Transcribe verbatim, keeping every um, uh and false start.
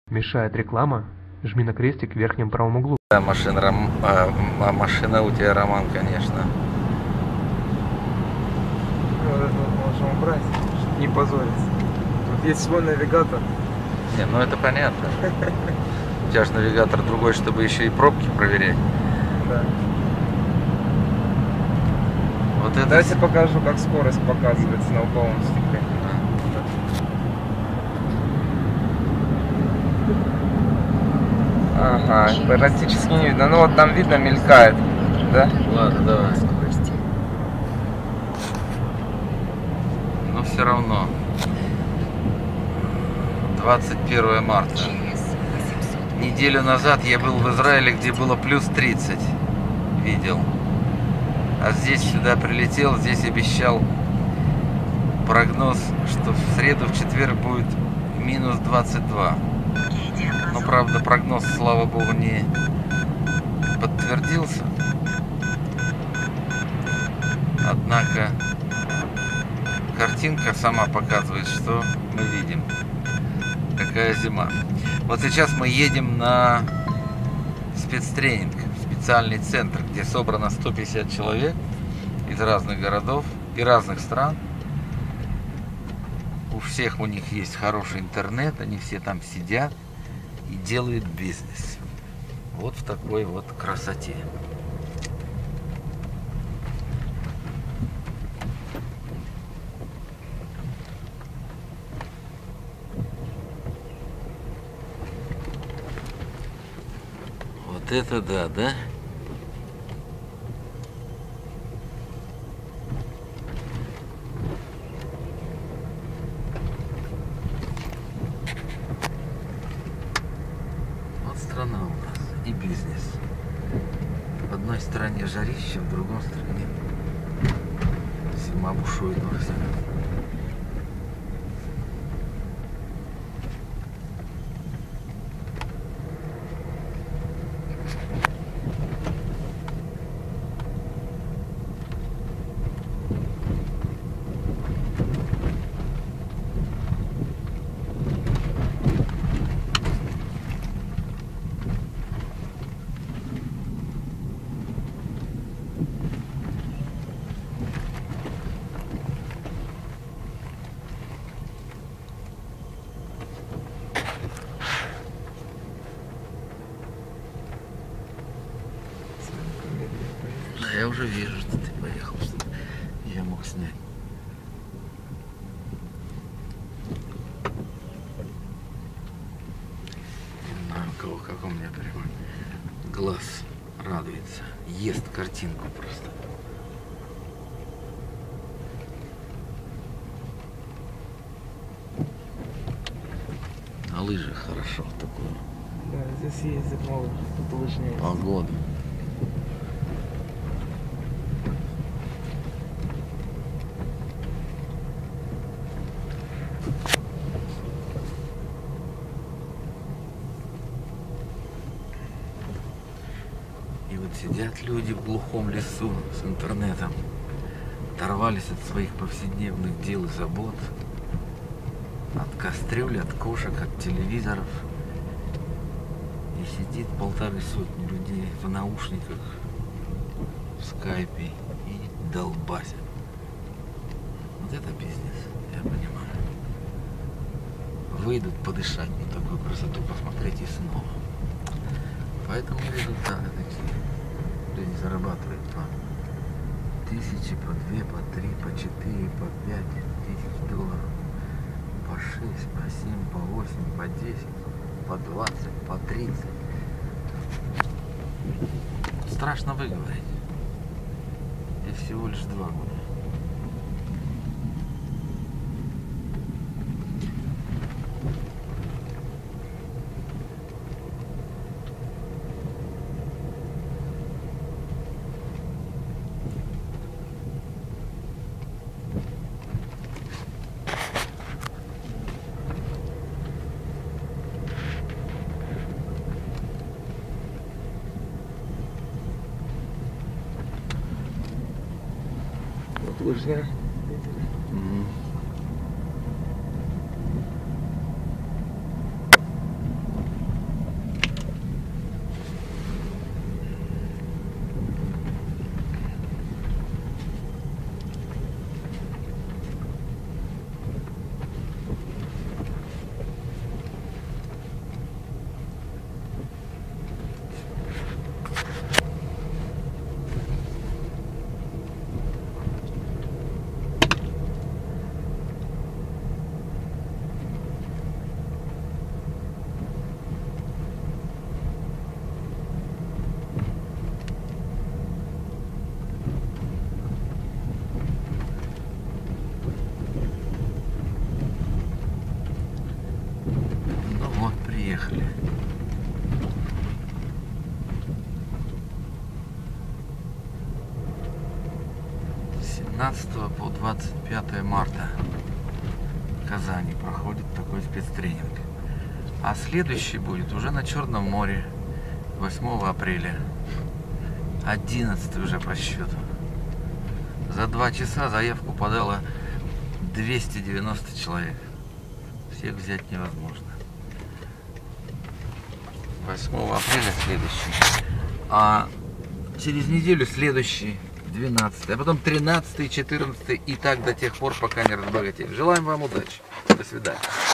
Мешает реклама? Жми на крестик в верхнем правом углу. Да, машина, ром... а, машина у тебя, Роман, конечно. Вот это вот можем убрать, чтобы не позориться. Тут есть свой навигатор. Не, ну это понятно. У тебя же навигатор другой, чтобы еще и пробки проверять. Да. Вот это... Дайте покажу, как скорость показывается на лобовом стекле. Ага, практически не видно. Ну вот там видно, мелькает, да? Ладно, давай. Но все равно. двадцать первое марта. Неделю назад я был в Израиле, где было плюс тридцать. Видел. А здесь сюда прилетел, здесь обещал прогноз, что в среду, в четверг будет минус двадцать два. Но, правда, прогноз, слава богу, не подтвердился. Однако картинка сама показывает, что мы видим. Какая зима. Вот сейчас мы едем на спецтренинг, в специальный центр, где собрано сто пятьдесят человек из разных городов и разных стран. У всех у них есть хороший интернет, они все там сидят и делают бизнес. Вот в такой вот красоте. Вот это да, да? Вот страна у нас и бизнес. В одной стороне жарище, в другой стороне зима бушует во всем. Я уже вижу, что ты поехал, чтобы я мог снять. Не знаю, у кого, как у меня прямо глаз радуется, ест картинку просто. На лыжах хорошо такое. Да, здесь ездит много, тут лыжни есть. Погода. И вот сидят люди в глухом лесу с интернетом, оторвались от своих повседневных дел и забот, от кастрюль, от кошек, от телевизоров. И сидит полторы сотни людей в наушниках, в скайпе и долбасят. Вот это бизнес, я понимаю. Выйдут подышать на такую красоту, посмотреть и снова. Поэтому результаты такие. Люди зарабатывают по тысячи, по две, по три, по четыре, по пять тысяч долларов, по шесть, по семь, по восемь, по десять, по двадцать, по тридцать. Страшно выговорить. И всего лишь два года. Лыжня. Угу. Поехали. С семнадцатого по двадцать пятое марта в Казани проходит такой спецтренинг. А следующий будет уже на Черном море восьмого апреля. одиннадцатый уже по счету. За два часа заявку подало двести девяносто человек. Всех взять невозможно. восьмого апреля следующий. А через неделю следующий, двенадцатый. А потом тринадцатый, четырнадцатый и так до тех пор, пока не разбогатеем. Желаем вам удачи. До свидания.